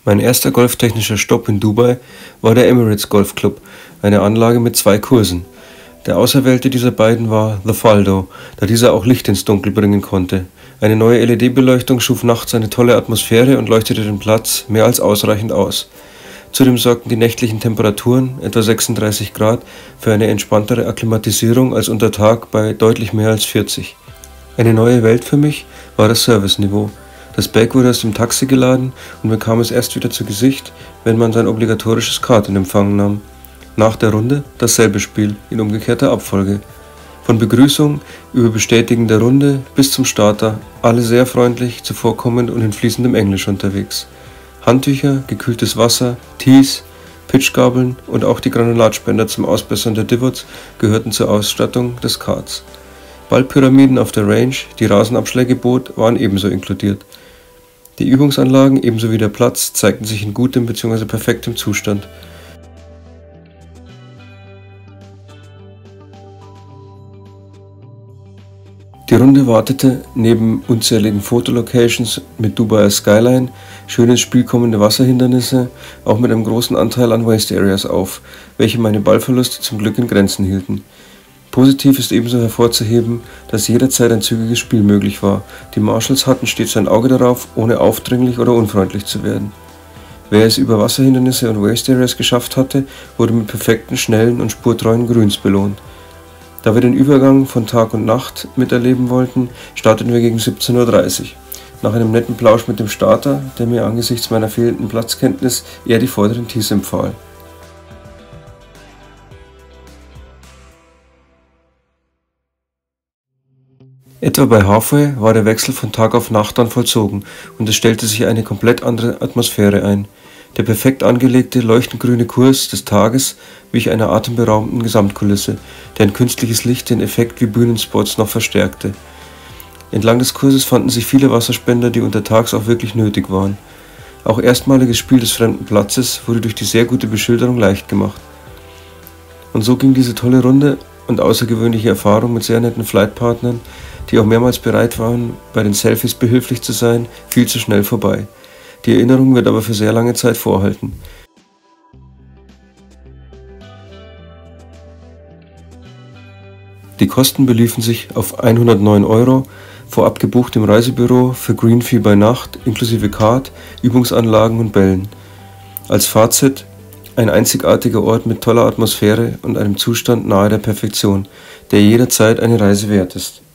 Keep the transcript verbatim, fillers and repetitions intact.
Mein erster golftechnischer Stopp in Dubai war der Emirates Golf Club, eine Anlage mit zwei Kursen. Der auserwählte dieser beiden war The Faldo, da dieser auch Licht ins Dunkel bringen konnte. Eine neue L E D-Beleuchtung schuf nachts eine tolle Atmosphäre und leuchtete den Platz mehr als ausreichend aus. Zudem sorgten die nächtlichen Temperaturen, etwa sechsunddreißig Grad, für eine entspanntere Akklimatisierung als unter Tag bei deutlich mehr als vierzig. Eine neue Welt für mich war das Serviceniveau. Das Bag wurde aus dem Taxi geladen und bekam es erst wieder zu Gesicht, wenn man sein obligatorisches Kart in Empfang nahm. Nach der Runde dasselbe Spiel, in umgekehrter Abfolge. Von Begrüßung über Bestätigen der Runde bis zum Starter, alle sehr freundlich, zuvorkommend und in fließendem Englisch unterwegs. Handtücher, gekühltes Wasser, Tees, Pitchgabeln und auch die Granulatspender zum Ausbessern der Divots gehörten zur Ausstattung des Karts. Ballpyramiden auf der Range, die Rasenabschlägebot, waren ebenso inkludiert. Die Übungsanlagen ebenso wie der Platz zeigten sich in gutem bzw. perfektem Zustand. Die Runde wartete neben unzähligen Fotolocations mit Dubaier Skyline, schön ins Spiel kommende Wasserhindernisse, auch mit einem großen Anteil an Waste Areas auf, welche meine Ballverluste zum Glück in Grenzen hielten. Positiv ist ebenso hervorzuheben, dass jederzeit ein zügiges Spiel möglich war. Die Marshalls hatten stets ein Auge darauf, ohne aufdringlich oder unfreundlich zu werden. Wer es über Wasserhindernisse und Waste Areas geschafft hatte, wurde mit perfekten, schnellen und spurtreuen Grüns belohnt. Da wir den Übergang von Tag und Nacht miterleben wollten, starteten wir gegen siebzehn Uhr dreißig. Nach einem netten Plausch mit dem Starter, der mir angesichts meiner fehlenden Platzkenntnis eher die vorderen Tees empfahl. Etwa bei Halfway war der Wechsel von Tag auf Nacht dann vollzogen und es stellte sich eine komplett andere Atmosphäre ein. Der perfekt angelegte, leuchtend grüne Kurs des Tages wich einer atemberaubenden Gesamtkulisse, deren künstliches Licht den Effekt wie Bühnenspots noch verstärkte. Entlang des Kurses fanden sich viele Wasserspender, die untertags auch wirklich nötig waren. Auch erstmaliges Spiel des fremden Platzes wurde durch die sehr gute Beschilderung leicht gemacht. Und so ging diese tolle Runde und außergewöhnliche Erfahrung mit sehr netten Flightpartnern, die auch mehrmals bereit waren, bei den Selfies behilflich zu sein, viel zu schnell vorbei. Die Erinnerung wird aber für sehr lange Zeit vorhalten. Die Kosten beliefen sich auf hundertneun Euro, vorab gebucht im Reisebüro für Greenfee bei Nacht, inklusive Kart, Übungsanlagen und Bällen. Als Fazit: ein einzigartiger Ort mit toller Atmosphäre und einem Zustand nahe der Perfektion, der jederzeit eine Reise wert ist.